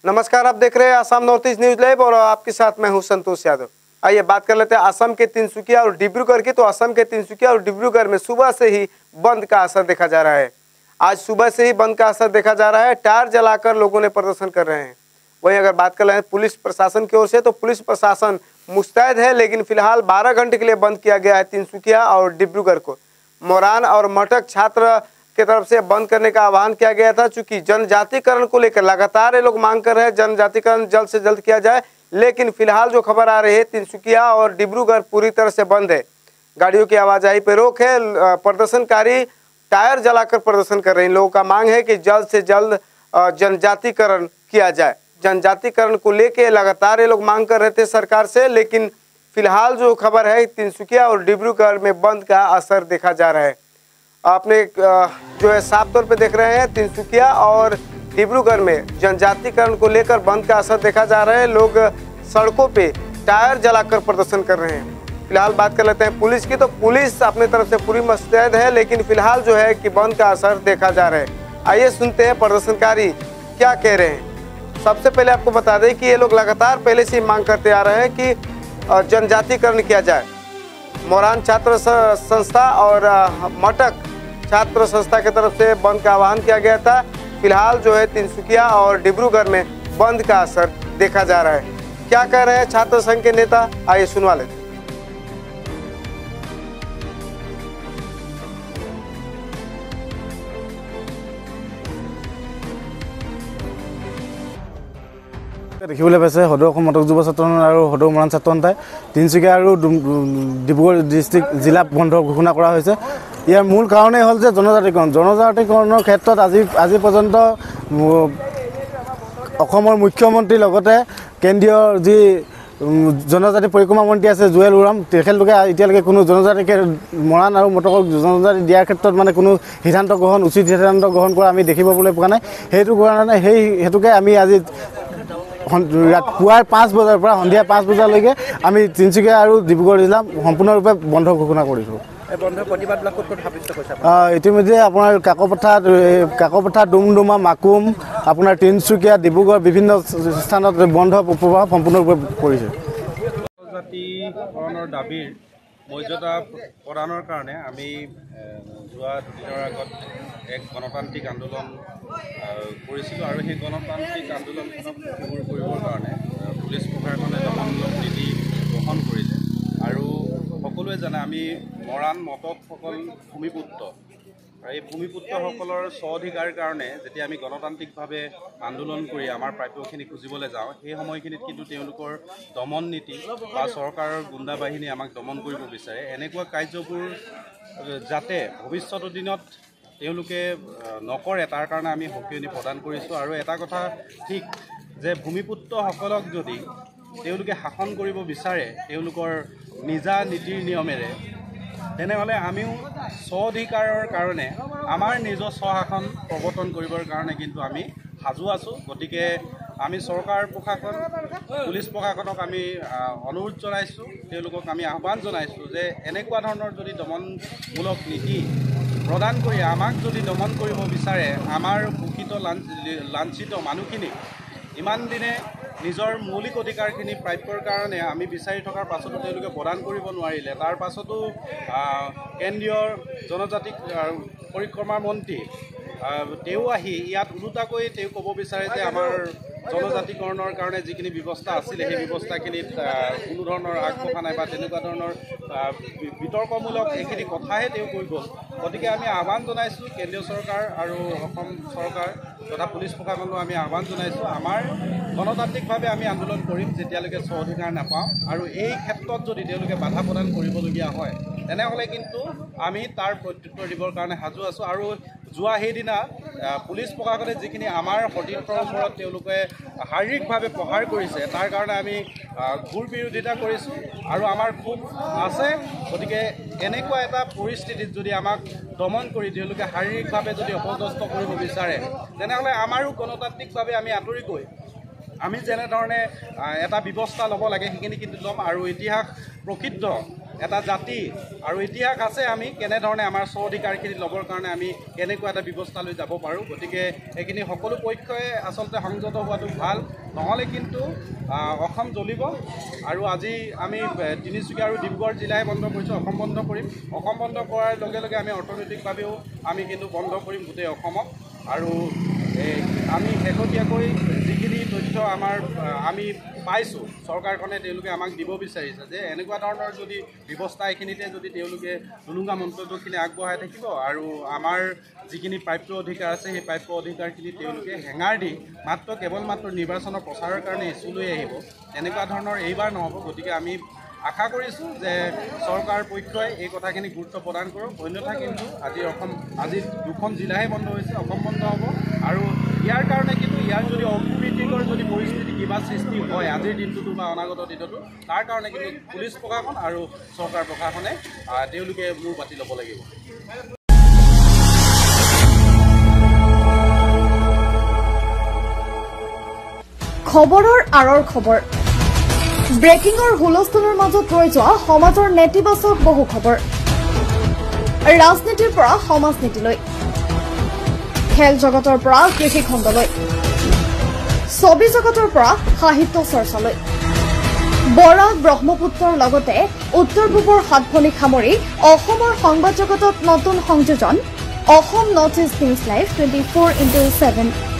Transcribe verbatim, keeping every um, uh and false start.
नमस्कार, आप देख रहे हैं Assam north east news live और आपके साथ मैं हूं संतोष यादव। आइए बात कर लेते हैं असम के तिनसुकिया और डिब्रूगढ़ की। तो असम के तिनसुकिया और डिब्रूगढ़ में सुबह से ही बंद का असर देखा जा रहा है। आज सुबह से ही बंद का असर देखा जा रहा है। टायर जलाकर लोगों ने प्रदर्शन कर रहे हैं। वहीं अगर बात कर रहे हैं पुलिस प्रशासन की ओर से, तो पुलिस प्रशासन मुस्तैद है, लेकिन फिलहाल बारह घंटे के लिए बंद किया गया है तिनसुकिया और डिब्रूगढ़ को। मोरान और मटक छात्र की तरफ से बंद करने का आह्वान किया गया था, चूंकि जनजातिकरण को लेकर लगातार ये लोग मांग कर रहे हैं जनजातिकरण जल्द से जल्द किया जाए। लेकिन फिलहाल जो खबर आ रही है, तिनसुकिया और डिब्रूगढ़ पूरी तरह से बंद है। गाड़ियों की आवाजाही पर रोक है। प्रदर्शनकारी टायर जलाकर प्रदर्शन कर रहे हैं। लोगों का मांग है कि जल्द से जल्द जनजातिकरण किया जाए। जनजातिकरण को लेकर लगातार ये लोग मांग कर रहे थे सरकार से, लेकिन फिलहाल जो खबर है तिनसुकिया और डिब्रूगढ़ में बंद का असर देखा जा रहा है। आपने जो है साफ तौर पे देख रहे हैं तिनसुकिया और डिब्रूगढ़ में जनजातिकरण को लेकर बंद का असर देखा जा रहा है। लोग सड़कों पे टायर जलाकर प्रदर्शन कर रहे हैं। फिलहाल बात कर लेते हैं पुलिस की। तो पुलिस अपने तरफ से पूरी मुस्तैद है, लेकिन फिलहाल जो है कि बंद का असर देखा जा रहा है। आइए सुनते हैं प्रदर्शनकारी क्या कह रहे हैं। सबसे पहले आपको बता दें कि ये लोग लगातार पहले से मांग करते आ रहे हैं कि जनजातिकरण किया जाए। मोरान छात्र संस्था और मटक छात्र संस्था की तरफ से बंद का आह्वान किया गया था। फिलहाल जो है तिनसुकिया और डिब्रूगढ़ में बंद का असर देखा जा रहा है। क्या कह रहे हैं छात्र संघ के नेता, आइए सुनवा लेते हैं। देखिবলৈ পাইছে সদৌ অসম মটক যুৱ ছাত্ৰ আৰু সদৌ মৰাণ ছাত্ৰ সন্থাই তিনচুকীয়া আৰু ডিব্ৰুগড় ডিষ্ট্ৰিক্ট জিলা বন্ধ ঘোষণা কৰা হৈছে। ইয়াৰ মূল কাৰণেই হ'ল যে জনজাতিকৰণ জনজাতিকৰণৰ ক্ষেত্ৰত আজি আজি পৰ্যন্ত অসমৰ মুখ্যমন্ত্ৰীৰ লগতে কেন্দ্ৰীয় যি জনজাতি পৰিক্ৰমা মন্ত্ৰী আছে জুৱেল ওৰাম, তেখেতলোকে এতিয়ালৈকে কোনো জনজাতিকে মৰাণ আৰু মটকক জনজাতি দিয়াৰ ক্ষেত্ৰত মানে কোনো সিদ্ধান্ত গ্ৰহণ উচিত সিদ্ধান্ত গ্ৰহণ কৰা আমি দেখিবলৈ পোৱা নাই। সেইটো কাৰণে সেই হেতুকে আমি আজি পুৱাৰ পাঁচ বজাৰ পৰা সন্ধিয়া পাঁচ বজালৈকে আমি তিনচুকীয়া আৰু ডিব্ৰুগড় জিলা সম্পূৰ্ণৰূপে বন্ধ ঘোষণা কৰিছোঁ। ইতিমধ্যে আপোনাৰ কাকপথাৰ কাকপথাৰ ডুমডুমা মাকুম আপোনাৰ তিনচুকীয়া ডিব্ৰুগড় বিভিন্ন স্থানত বন্ধ প্ৰভাৱ সম্পূৰ্ণৰূপে পৰিছে। জনজাতিকৰণৰ দাবীৰ মৰ্যাদা প্ৰদানৰ কাৰণে আমি যোৱা দুদিনৰ আগত এক গণতান্ত্ৰিক আন্দোলন কৰিছিলোঁ আৰু সেই গণতান্ত্ৰিক আন্দোলনখনক সুদূৰ কৰিবৰ কাৰণে পুলিচ প্ৰশাসনে দমনমূলক নীতি গ্ৰহণ কৰিলে। আৰু সকলোৱে জানে আমি মৰাণ মটকসকল ভূমিপুত্ৰ, আৰু এই ভূমিপুত্ৰসকলৰ স্ব অধিকাৰ কাৰণে যেতিয়া আমি গণতান্ত্ৰিকভাৱে আন্দোলন কৰি আমাৰ প্ৰাপ্যখিনি খুজিবলৈ যাওঁ, সেই সময়খিনিত কিন্তু তেওঁলোকৰ দমন নীতি বা চৰকাৰৰ গুণ্ডা বাহিনী আমাক দমন কৰিব বিচাৰে। এনেকুৱা কাৰ্যবোৰ যাতে ভৱিষ্যতৰ দিনত তেওঁলোকে নকৰে তাৰ কাৰণে আমি সকিয়নি প্ৰদান কৰিছোঁ। আৰু এটা কথা ঠিক যে ভূমিপুত্ৰসকলক যদি তেওঁলোকে শাসন কৰিব বিচাৰে তেওঁলোকৰ নিজা নীতিৰ নিয়মেৰে, তেনেহ'লে আমিও স্ব অধিকাৰৰ কাৰণে আমাৰ নিজৰ স্বশাসন প্ৰৱৰ্তন কৰিবৰ কাৰণে কিন্তু আমি সাজু আছোঁ। গতিকে আমি চৰকাৰ প্ৰশাসন পুলিচ প্ৰশাসনক আমি অনুৰোধ জনাইছোঁ, তেওঁলোকক আমি আহ্বান জনাইছোঁ যে এনেকুৱা ধৰণৰ যদি দমনমূলক নীতি প্ৰদান কৰি আমাক যদি দমন কৰিব বিচাৰে, আমাৰ শোষিত লাঞ্ছিত মানুহখিনিক ইমান দিনে নিজৰ মৌলিক অধিকাৰখিনি প্ৰাপ্যৰ কাৰণে আমি বিচাৰি থকাৰ পাছতো তেওঁলোকে প্ৰদান কৰিব নোৱাৰিলে। তাৰ পাছতো কেন্দ্ৰীয় জনজাতি পৰিক্ৰমা মন্ত্ৰী তেওঁ আহি ইয়াত ওলোটাকৈ তেওঁ ক'ব বিচাৰে যে আমাৰ জনজাতিকৰণৰ কাৰণে যিখিনি ব্যৱস্থা আছিলে সেই ব্যৱস্থাখিনিত কোনো ধৰণৰ আগবঢ়া নাই বা তেনেকুৱা ধৰণৰ বিতৰ্কমূলক এইখিনি কথাহে তেওঁ কৈ গ'ল। গতিকে আমি আহ্বান জনাইছোঁ কেন্দ্ৰীয় চৰকাৰ আৰু অসম চৰকাৰ তথা পুলিচ প্ৰশাসনক আমি আহ্বান জনাইছোঁ, আমাৰ গণতান্ত্ৰিকভাৱে আমি আন্দোলন কৰিম যেতিয়ালৈকে স্ব অধিকাৰ নাপাওঁ। আৰু এই ক্ষেত্ৰত যদি তেওঁলোকে বাধা প্ৰদান কৰিবলগীয়া হয় তেনেহ'লে কিন্তু আমি তাৰ প্ৰত্যুত্তৰ দিবৰ কাৰণে সাজু আছোঁ। আৰু যোৱা সেইদিনা পুলিচ প্ৰশাসনে যিখিনি আমাৰ সতীৰ্থৰ ওপৰত তেওঁলোকে শাৰীৰিকভাৱে প্ৰহাৰ কৰিছে তাৰ কাৰণে আমি ঘোৰ বিৰোধিতা কৰিছোঁ আৰু আমাৰ ক্ষোভ আছে। গতিকে এনেকুৱা এটা পৰিস্থিতিত যদি আমাক দমন কৰি তেওঁলোকে শাৰীৰিকভাৱে যদি অপদস্থ কৰিব বিচাৰে তেনেহ'লে আমাৰো গণতান্ত্ৰিকভাৱে আমি আঁতৰি গৈ আমি যেনেধৰণে এটা ব্যৱস্থা ল'ব লাগে সেইখিনি কিন্তু ল'ম। আৰু ইতিহাস প্ৰসিদ্ধ এটা জাতি আৰু ইতিহাস আছে আমি কেনেধৰণে আমাৰ স্ব অধিকাৰখিনি ল'বৰ কাৰণে আমি কেনেকুৱা এটা ব্যৱস্থা লৈ যাব পাৰোঁ। গতিকে এইখিনি সকলো পক্ষই আচলতে সংযত হোৱাটো ভাল, নহ'লে কিন্তু অসম জ্বলিব। আৰু আজি আমি তিনিচুকীয়া আৰু ডিব্ৰুগড় জিলাই বন্ধ কৰিছোঁ, অসম বন্ধ কৰিম। অসম বন্ধ কৰাৰ লগে লগে আমি অৰ্থনৈতিকভাৱেও আমি কিন্তু বন্ধ কৰিম গোটেই অসমক। আৰু আমি শেহতীয়াকৈ যিখিনি তথ্য আমাৰ আমি পাইছোঁ, চৰকাৰখনে তেওঁলোকে আমাক দিব বিচাৰিছে যে এনেকুৱা ধৰণৰ যদি ব্যৱস্থা এইখিনিতে যদি তেওঁলোকে টুলুঙা মন্তব্যখিনি আগবঢ়াই থাকিব আৰু আমাৰ যিখিনি প্ৰাপ্য অধিকাৰ আছে সেই প্ৰাপ্য অধিকাৰখিনি তেওঁলোকে হেঙাৰ দি মাত্ৰ কেৱল মাত্ৰ নিৰ্বাচনৰ প্ৰচাৰৰ কাৰণে ইছ্যু লৈ আহিব, তেনেকুৱা ধৰণৰ এইবাৰ নহ'ব। গতিকে আমি আশা কৰিছোঁ যে চৰকাৰ পক্ষই এই কথাখিনি গুৰুত্ব প্ৰদান কৰক, অন্যথা কিন্তু আজি অসম আজি দুখন জিলাহে বন্ধ হৈছে, অসম বন্ধ হ'ব। আৰু ইয়াৰ কাৰণে কিন্তু ইয়াৰ যদি অপ্ৰীতিকৰ যদি পৰিস্থিতি কিবা সৃষ্টি হয় আজিৰ দিনটোতো বা অনাগত দিনতো, তাৰ কাৰণে কিন্তু পুলিচ প্ৰশাসন আৰু চৰকাৰ প্ৰশাসনে তেওঁলোকে মূৰ পাতি ল'ব লাগিব। খবৰৰ আঁৰৰ খবৰ, ব্ৰেকিঙৰ হুলস্থুলৰ মাজত ৰৈ যোৱা সমাজৰ নেতিবাচক বহু খবৰ, ৰাজনীতিৰ পৰা সমাজ নীতিলৈ, খেল জগতৰ পৰা কৃষি খণ্ডলৈ, ছবি জগতৰ পৰা সাহিত্য চৰ্চালৈ, বৰাক ব্ৰহ্মপুত্ৰৰ লগতে উত্তৰ পূবৰ সাতভনীক সামৰি অসমৰ সংবাদ জগতত নতুন সংযোজন Asom north east news live twenty four into seven.